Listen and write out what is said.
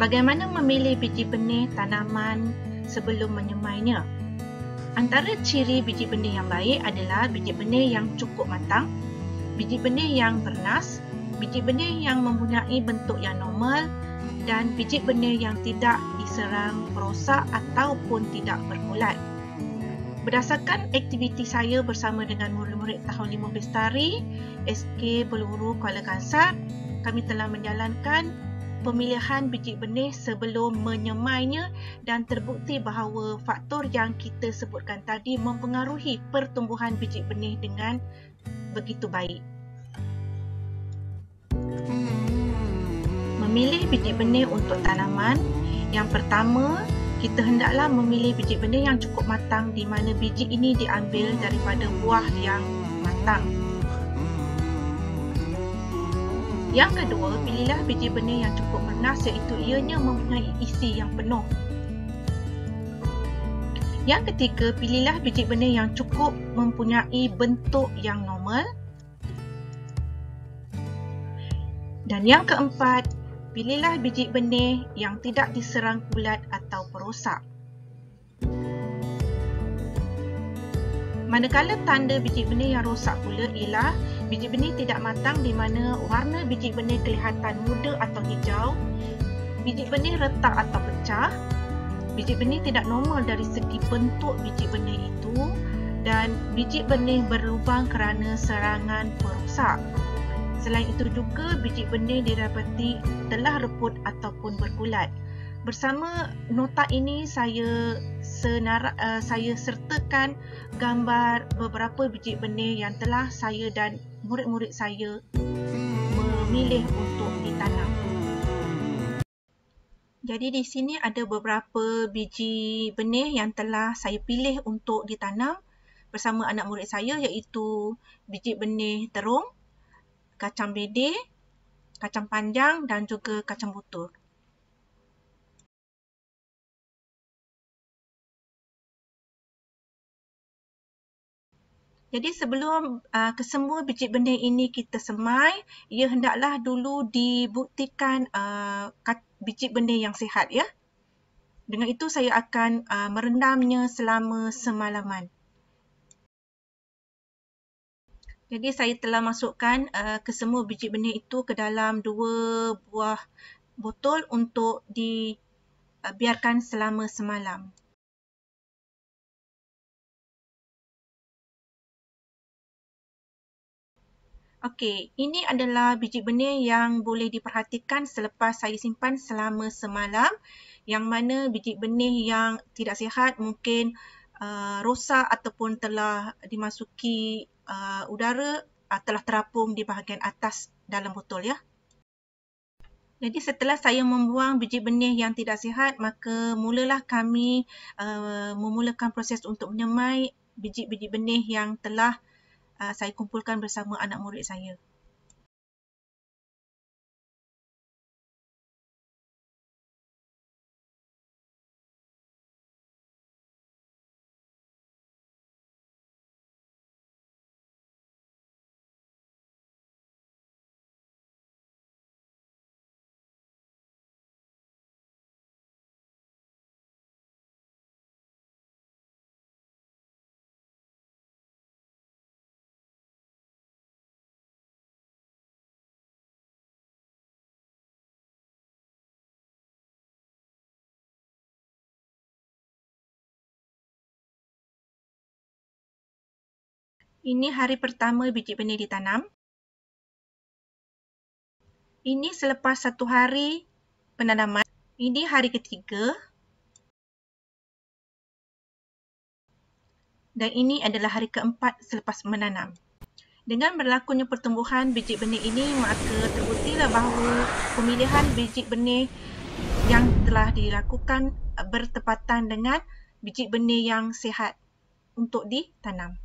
Bagaimana memilih biji benih tanaman sebelum menyemainya? Antara ciri biji benih yang baik adalah biji benih yang cukup matang, biji benih yang bernas, biji benih yang mempunyai bentuk yang normal dan biji benih yang tidak diserang perosak ataupun tidak berkulat. Berdasarkan aktiviti saya bersama dengan murid-murid tahun 5 Bestari, SK Peluru Kuala Kangsar, kami telah menjalankan pemilihan biji benih sebelum menyemainya dan terbukti bahawa faktor yang kita sebutkan tadi mempengaruhi pertumbuhan biji benih dengan begitu baik. Memilih biji benih untuk tanaman. Yang pertama, kita hendaklah memilih biji benih yang cukup matang di mana biji ini diambil daripada buah yang matang. Yang kedua, pilihlah biji benih yang cukup bernas iaitu ianya mempunyai isi yang penuh. Yang ketiga, pilihlah biji benih yang cukup mempunyai bentuk yang normal. Dan yang keempat, pilihlah biji benih yang tidak diserang kulat atau perosak. Manakala tanda biji benih yang rosak pula ialah biji benih tidak matang di mana warna biji benih kelihatan muda atau hijau, biji benih retak atau pecah, biji benih tidak normal dari segi bentuk biji benih itu dan biji benih berlubang kerana serangan perosak. Selain itu juga biji benih didapati telah reput ataupun berkulat. Bersama nota ini saya sertakan gambar beberapa biji benih yang telah saya dan murid-murid saya memilih untuk ditanam. Jadi di sini ada beberapa biji benih yang telah saya pilih untuk ditanam bersama anak murid saya iaitu biji benih terung, kacang bedeh, kacang panjang dan juga kacang butur. Jadi sebelum kesemua biji benih ini kita semai, ia hendaklah dulu dibuktikan biji benih yang sihat ya. Dengan itu saya akan merendamnya selama semalaman. Jadi saya telah masukkan kesemua biji benih itu ke dalam 2 buah botol untuk dibiarkan selama semalam. Okey, ini adalah biji benih yang boleh diperhatikan selepas saya simpan selama semalam, yang mana biji benih yang tidak sihat mungkin rosak ataupun telah dimasuki udara, telah terapung di bahagian atas dalam botol ya. Jadi setelah saya membuang biji benih yang tidak sihat, maka mulalah kami memulakan proses untuk menyemai biji-biji benih yang telah saya kumpulkan bersama anak murid saya. Ini hari pertama biji benih ditanam. Ini selepas 1 hari penanaman. Ini hari ketiga. Dan ini adalah hari keempat selepas menanam. Dengan berlakunya pertumbuhan biji benih ini, maka terbuktilah bahawa pemilihan biji benih yang telah dilakukan bertepatan dengan biji benih yang sihat untuk ditanam.